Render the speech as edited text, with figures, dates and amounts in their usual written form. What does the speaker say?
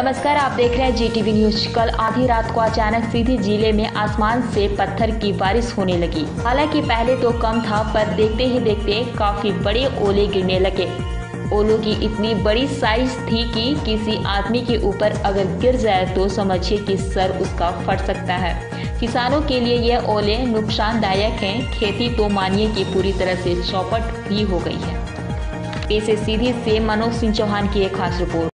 नमस्कार, आप देख रहे हैं जीटीवी न्यूज। कल आधी रात को अचानक सीधी जिले में आसमान से पत्थर की बारिश होने लगी। हालांकि पहले तो कम था, पर देखते ही देखते काफी बड़े ओले गिरने लगे। ओलों की इतनी बड़ी साइज थी कि किसी आदमी के ऊपर अगर गिर जाए तो समझिए कि सर उसका फट सकता है। किसानों के लिए यह ओले नुकसानदायक हैं। खेती तो मानिए कि पूरी तरह से चौपट भी हो गई है। पेश है सीधी से मनोज सिंह चौहान की एक खास रिपोर्ट।